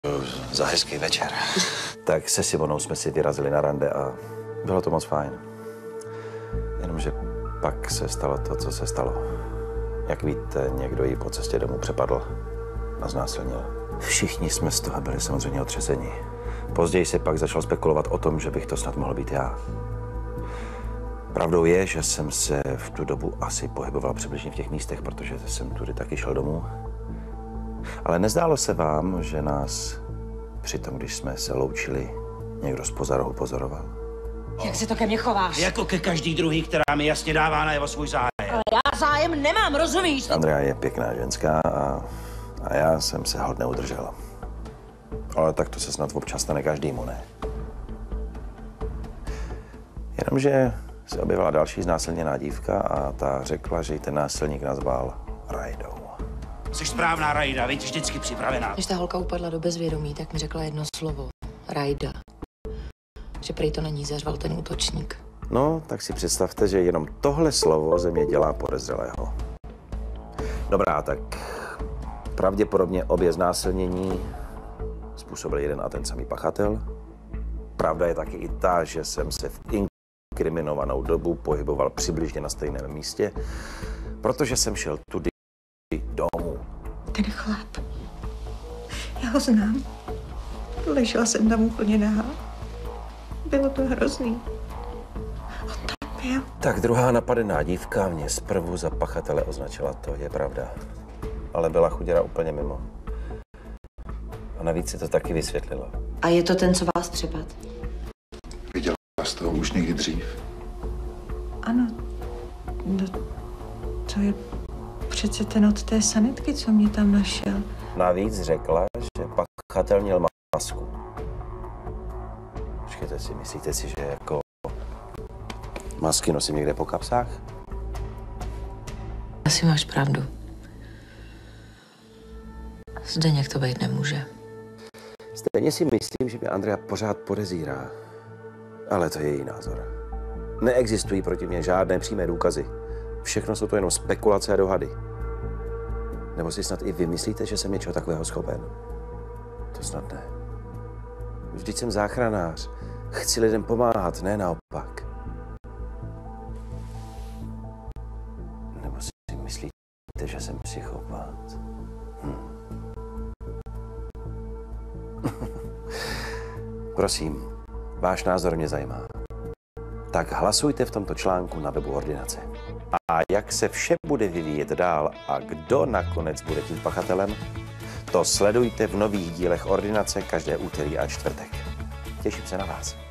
Za hezký večer. Tak se Simonou jsme si vyrazili na rande a bylo to moc fajn. Jenomže pak se stalo to, co se stalo. Jak víte, někdo ji po cestě domů přepadl a znásilnil. Všichni jsme z toho byli samozřejmě otřeseni. Později se pak začal spekulovat o tom, že bych to snad mohl být já. Pravdou je, že jsem se v tu dobu asi pohyboval přibližně v těch místech, protože jsem tudy taky šel domů. Ale nezdálo se vám, že nás přitom, když jsme se loučili, někdo zpoza rohu pozoroval? Jak se to ke mně chováš? Jako ke každý druhý, která mi jasně dává najevo svůj zájem. Ale já zájem nemám, rozumíš? Andrea je pěkná ženská a já jsem se hod neudržel. Ale tak to se snad občas stane každému, ne? Jenomže se objevila další znásilněná dívka a ta řekla, že ji ten násilník nazval Rajdou. Jsi správná, Rajda, víš, vždycky připravená. Když ta holka upadla do bezvědomí, tak mi řekla jedno slovo. Rajda. Že prý to na ní zařval ten útočník. No, tak si představte, že jenom tohle slovo ze mě dělá podezřelého. Dobrá, tak pravděpodobně obě znásilnění způsobil jeden a ten samý pachatel. Pravda je taky i ta, že jsem se v inkriminovanou dobu pohyboval přibližně na stejném místě, protože jsem šel tudy domů. Ten chlap, já ho znám. Ležela jsem tam úplně nahá. Bylo to hrozný. On tam byl. Tak druhá napadená dívka mě zprvu za pachatele označila, to je pravda. Ale byla chuděra úplně mimo. A navíc se to taky vysvětlilo. A je to ten, co vás třepat? Viděla jsi toho už někdy dřív? Ano. No, to je přece ten od té sanitky, co mě tam našel. Navíc řekla, že pachatel měl masku. Počkejte si, myslíte si, že jako masky nosím někde po kapsách? Asi máš pravdu. Zdeněk to být nemůže. Stejně si myslím, že mě Andrea pořád podezírá. Ale to je její názor. Neexistují proti mně žádné přímé důkazy. Všechno jsou to jenom spekulace a dohady. Nebo si snad i vy myslíte, že jsem něčeho takového schopen? To snad ne. Vždyť jsem záchranář. Chci lidem pomáhat, ne naopak. Nebo si myslíte, že jsem psychopat? Prosím, váš názor mě zajímá. Tak hlasujte v tomto článku na webu Ordinace. A jak se vše bude vyvíjet dál a kdo nakonec bude tím pachatelem, to sledujte v nových dílech Ordinace každé úterý a čtvrtek. Těším se na vás.